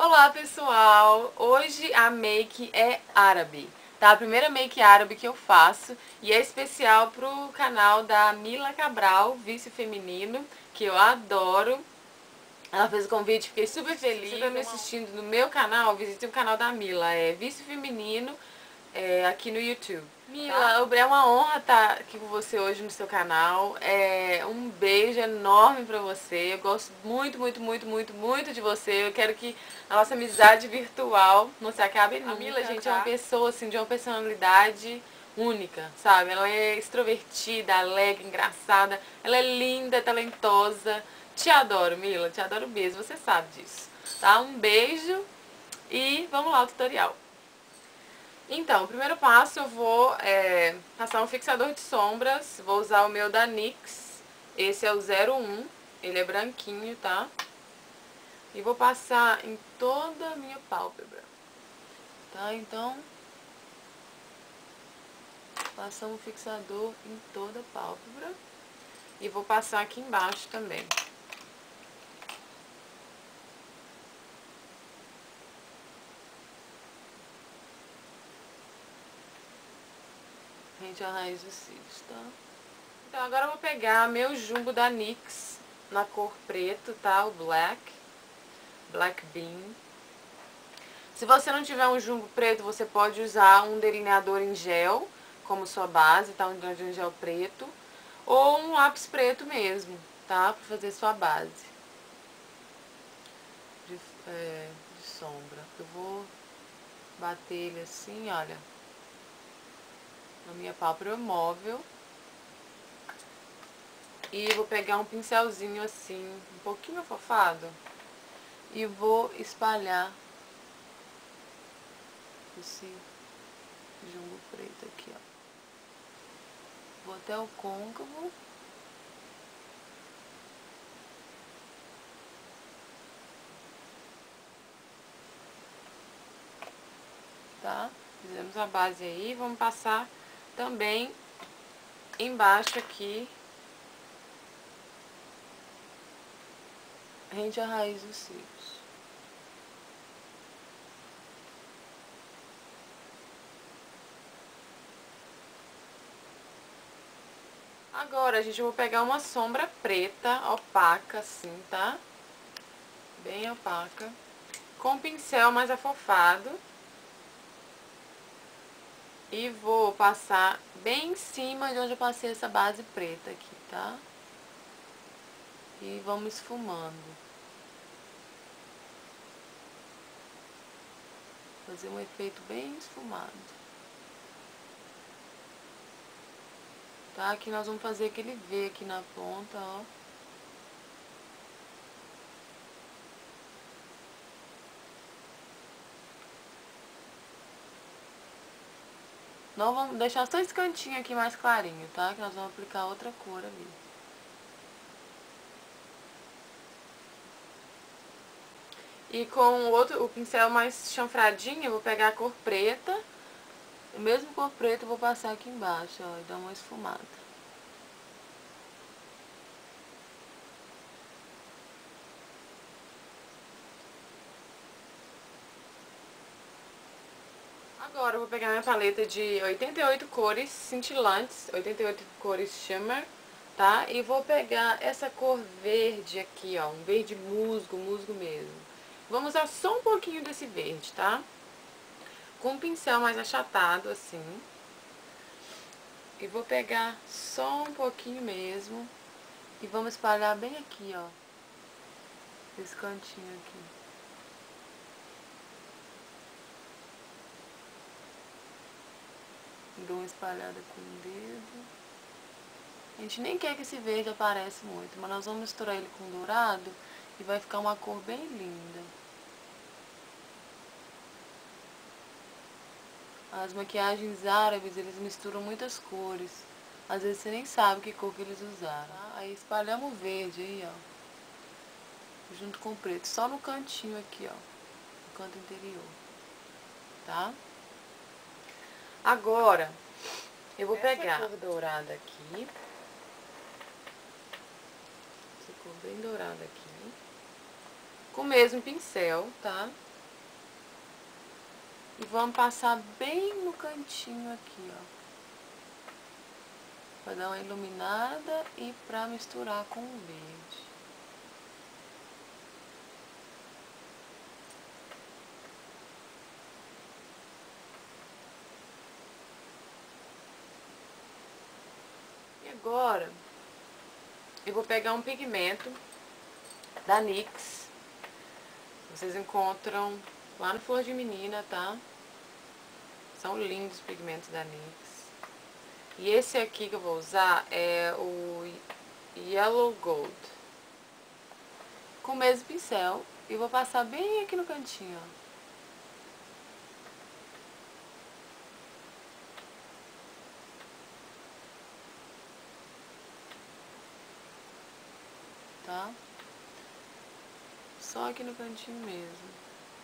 Olá pessoal, hoje a make é árabe, tá? A primeira make árabe que eu faço e é especial pro canal da Mila Cabral, Vício Feminino, que eu adoro. Ela fez o convite, fiquei super feliz. Se você tá me assistindo no meu canal, visite o canal da Mila, é Vício Feminino, aqui no YouTube. Mila, é uma honra estar aqui com você hoje no seu canal. Um beijo enorme pra você. Eu gosto muito, muito, muito, muito, muito de você. Eu quero que a nossa amizade virtual não se acabe nunca. A Mila, gente, é uma pessoa assim, de uma personalidade única, sabe? Ela é extrovertida, alegre, engraçada. Ela é linda, talentosa. Te adoro, Mila. Te adoro mesmo. Você sabe disso, tá? Um beijo e vamos lá ao tutorial. Então, o primeiro passo eu vou passar um fixador de sombras, vou usar o meu da NYX, esse é o 01, ele é branquinho, tá? E vou passar em toda a minha pálpebra, tá? Então, passamos o fixador em toda a pálpebra e vou passar aqui embaixo também. Rente a raiz dos cílios, tá? Então agora eu vou pegar meu jumbo da NYX na cor preto, tá? O Black Bean. Se você não tiver um jumbo preto, você pode usar um delineador em gel como sua base, tá? Um delineador em gel preto. Ou um lápis preto mesmo, tá? Pra fazer sua base de sombra. Eu vou bater ele assim, olha, na minha pálpebra móvel. E vou pegar um pincelzinho assim, um pouquinho afofado, e vou espalhar esse jumbo preto aqui, ó. Vou até o côncavo. Tá? Fizemos a base aí, vamos passar também embaixo aqui, rente à raiz dos cílios. Agora, gente, eu vou pegar uma sombra preta, opaca, assim, tá? Bem opaca. Com o pincel mais afofado. E vou passar bem em cima de onde eu passei essa base preta aqui, tá? E vamos esfumando. Fazer um efeito bem esfumado. Tá? Aqui nós vamos fazer aquele V aqui na ponta, ó. Não vamos deixar só esse cantinho aqui mais clarinho, tá? Que nós vamos aplicar outra cor ali. E com o pincel mais chanfradinho, eu vou pegar a cor preta. O mesmo cor preto eu vou passar aqui embaixo, ó, e dar uma esfumada. Agora eu vou pegar minha paleta de 88 cores cintilantes, 88 cores shimmer, tá? E vou pegar essa cor verde aqui, ó, um verde musgo, musgo mesmo. Vamos usar só um pouquinho desse verde, tá? Com um pincel mais achatado, assim. E vou pegar só um pouquinho mesmo. E vamos espalhar bem aqui, ó. Esse cantinho aqui. Dou uma espalhada com o dedo. A gente nem quer que esse verde apareça muito, mas nós vamos misturar ele com dourado e vai ficar uma cor bem linda. As maquiagens árabes, eles misturam muitas cores. Às vezes você nem sabe que cor que eles usaram. Tá? Aí espalhamos o verde aí, ó. Junto com o preto. Só no cantinho aqui, ó. No canto interior. Tá? Agora, eu vou pegar a cor dourada aqui. Essa cor bem dourada aqui. Com o mesmo pincel, tá? E vamos passar bem no cantinho aqui, ó. Pra dar uma iluminada e pra misturar com o verde. E agora, eu vou pegar um pigmento da NYX. Vocês encontram lá no Flor de Menina, tá? São lindos os pigmentos da NYX. E esse aqui que eu vou usar é o Yellow Gold. Com o mesmo pincel. E vou passar bem aqui no cantinho, ó. Tá? Só aqui no cantinho mesmo.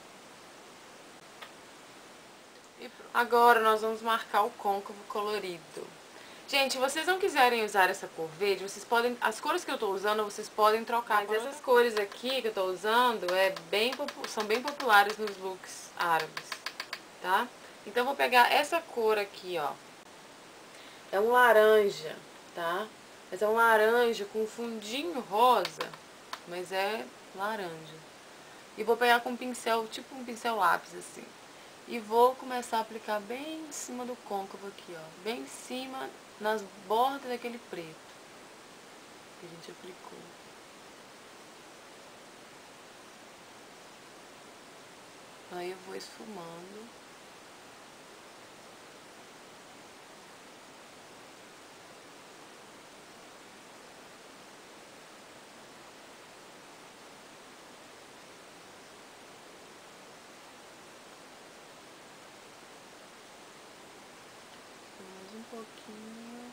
E agora nós vamos marcar o côncavo colorido. Gente, se vocês não quiserem usar essa cor verde, vocês podem, as cores que eu tô usando, vocês podem trocar. Mas essas cores aqui que eu tô usando são bem populares nos looks árabes, tá? Então eu vou pegar essa cor aqui, ó. É um laranja, tá? Mas é um laranja com fundinho rosa, mas é laranja. E vou pegar com um pincel, tipo um pincel lápis assim. E vou começar a aplicar bem em cima do côncavo aqui, ó. Bem em cima, nas bordas daquele preto que a gente aplicou. Aí eu vou esfumando. Mais um pouquinho.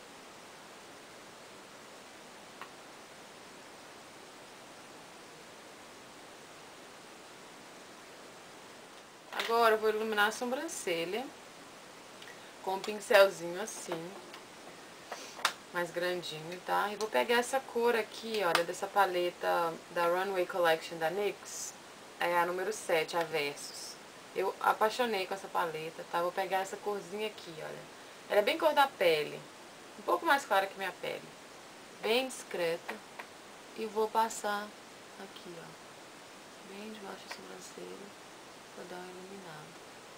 Agora eu vou iluminar a sobrancelha com um pincelzinho assim, mais grandinho, tá? E vou pegar essa cor aqui, olha, dessa paleta da Runway Collection da NYX, é a número 7, a Versus. Eu apaixonei com essa paleta, tá? Vou pegar essa corzinha aqui, olha. Ela é bem cor da pele, um pouco mais clara que minha pele. Bem discreta. E vou passar aqui, ó, bem debaixo da sobrancelha, pra dar uma iluminada.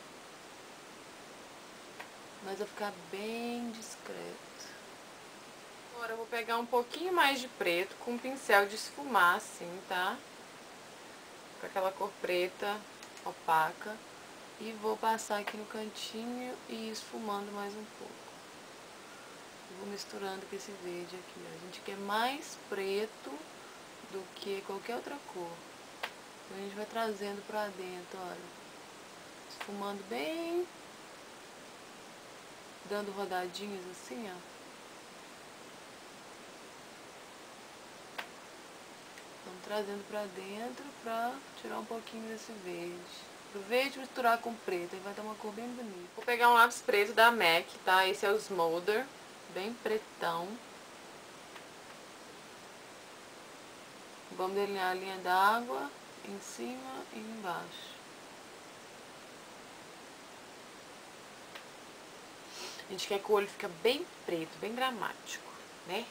Mas vai ficar bem discreto. Agora eu vou pegar um pouquinho mais de preto com um pincel de esfumar assim, tá? Com aquela cor preta opaca. E vou passar aqui no cantinho e esfumando mais um pouco. Vou misturando com esse verde aqui, ó. A gente quer mais preto do que qualquer outra cor. Então a gente vai trazendo pra dentro, olha. Esfumando bem. Dando rodadinhas assim, ó. Vamos trazendo pra dentro pra tirar um pouquinho desse verde. O verde misturar com preto, aí vai dar uma cor bem bonita. Vou pegar um lápis preto da MAC, tá? Esse é o Smolder, bem pretão. Vamos delinear a linha d'água em cima e embaixo. A gente quer que o olho fique bem preto, bem dramático, né?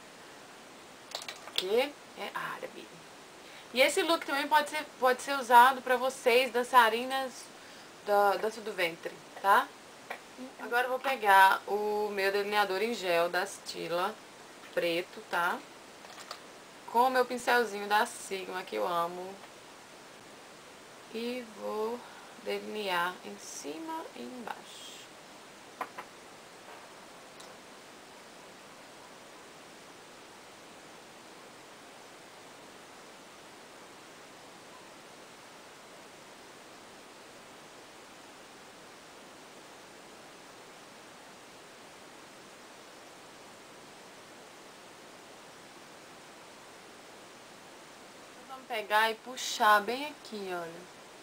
Porque é árabe. E esse look também pode ser usado pra vocês, dançarinas da dança do ventre, tá? Agora eu vou pegar o meu delineador em gel da Stila, preto, tá? Com o meu pincelzinho da Sigma, que eu amo. E vou delinear em cima e embaixo. Vamos pegar e puxar bem aqui, olha.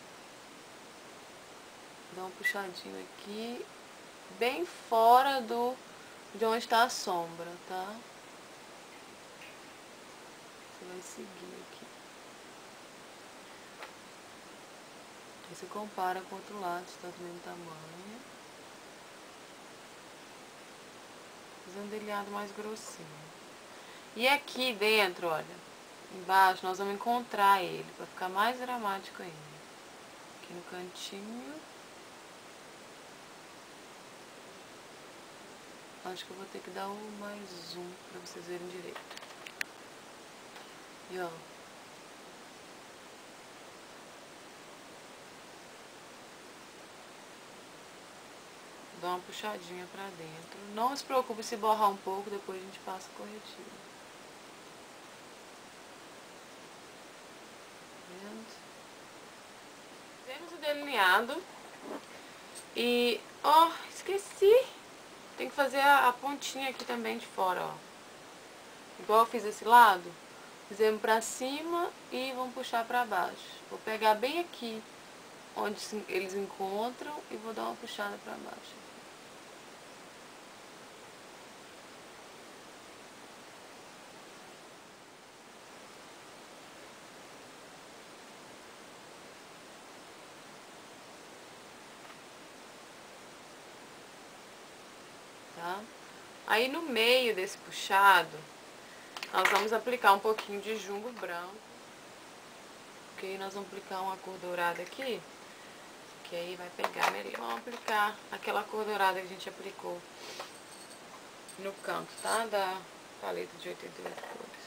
Dá um puxadinho aqui, bem fora de onde está a sombra, tá? Você vai seguir aqui. Aí você compara com o outro lado, se tá do mesmo tamanho. Fazer um delineado mais grossinho. E aqui dentro, olha, embaixo nós vamos encontrar ele, pra ficar mais dramático ainda. Aqui no cantinho. Acho que eu vou ter que dar mais zoom pra vocês verem direito. E ó. Dá uma puxadinha pra dentro. Não se preocupe se borrar um pouco, depois a gente passa o corretivo. Temos o delineado. E, ó, esqueci. Tem que fazer a pontinha aqui também de fora, ó. Igual eu fiz esse lado. Fizemos pra cima e vamos puxar pra baixo. Vou pegar bem aqui, onde eles encontram, e vou dar uma puxada pra baixo. Tá? Aí no meio desse puxado, nós vamos aplicar um pouquinho de jumbo branco. Porque aí nós vamos aplicar uma cor dourada aqui, que aí vai pegar melhor. Vamos aplicar aquela cor dourada que a gente aplicou no canto, tá? Da paleta de 88 cores.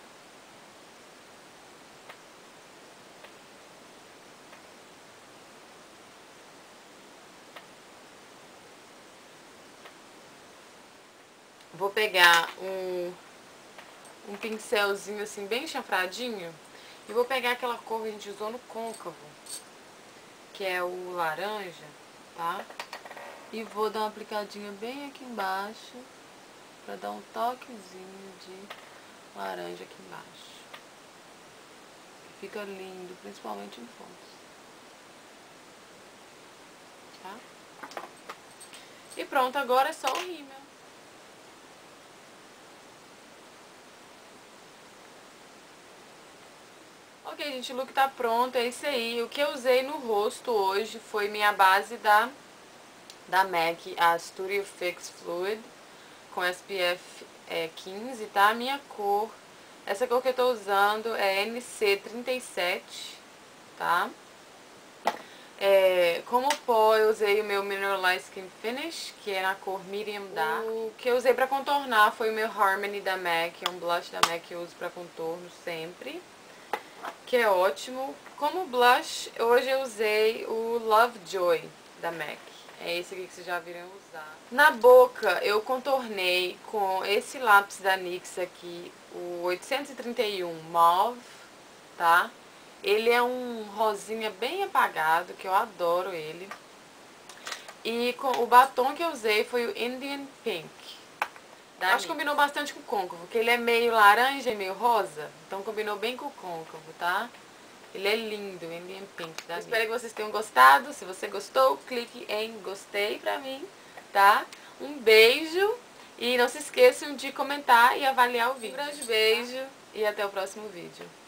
Vou pegar um pincelzinho assim bem chanfradinho e vou pegar aquela cor que a gente usou no côncavo, que é o laranja, tá? E vou dar uma aplicadinha bem aqui embaixo pra dar um toquezinho de laranja aqui embaixo. Fica lindo, principalmente em fontes. Tá? E pronto, agora é só o rímel. Ok, gente, o look tá pronto, é isso aí. O que eu usei no rosto hoje foi minha base da MAC, a Studio Fix Fluid, com SPF 15, tá? A minha cor, essa cor que eu tô usando é NC37, tá? Como pó, eu usei o meu Mineralized Skin Finish, que é na cor Medium Dark. O que eu usei pra contornar foi o meu Harmony da MAC, é um blush da MAC que eu uso pra contorno sempre, que é ótimo. Como blush, hoje eu usei o Lovejoy da MAC. É esse aqui que vocês já viram usar. Na boca, eu contornei com esse lápis da NYX aqui, o 831 Mauve, tá? Ele é um rosinha bem apagado, que eu adoro ele. E o batom que eu usei foi o Indian Pink. Acho que combinou bastante com o côncavo, porque ele é meio laranja e meio rosa. Então combinou bem com o côncavo, tá? Ele é lindo, Indian Pink da NYX. Espero que vocês tenham gostado. Se você gostou, clique em gostei pra mim, tá? Um beijo e não se esqueçam de comentar e avaliar o vídeo. Um grande beijo e até o próximo vídeo.